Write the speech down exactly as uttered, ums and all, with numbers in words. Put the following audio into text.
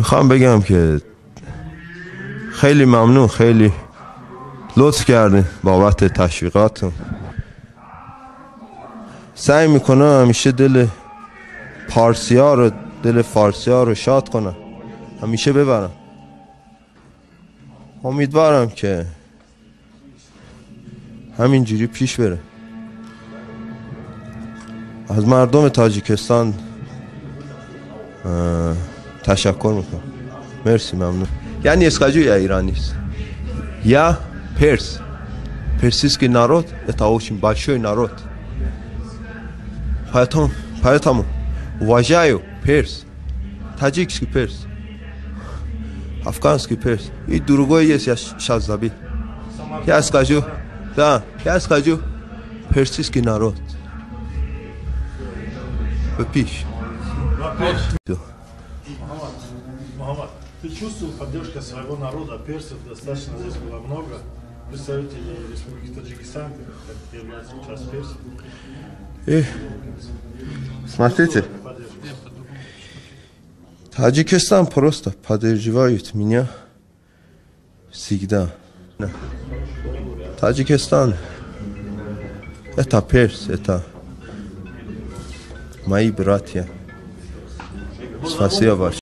میخوام بگم که خیلی ممنون، خیلی لطف کردین بابت تشویقاتون. سعی میکنم همیشه دل پارسی ها رو دل فارسی ها رو شاد کنم، همیشه ببرم. امیدوارم که همینجوری پیش بره. از مردم تاجیکستان تشکر میکنم. مرسی، ممنون. Я не скажу, я иранец. Я перс. Персидский народ — это очень большой народ. Поэтому, поэтому уважаю перс. Таджикский перс. Афганский перс. И другой есть, я сейчас забыл. Я скажу, да, я скажу персидский народ. Выпишь. Мухаммад, ты чувствовал поддержку своего народа, персов достаточно здесь было много, представителей Республики Таджикистан, как является часть персов. И, смотрите, Таджикистан просто поддерживает меня всегда. Таджикистан — это перс, это мои братья. Спасибо большое.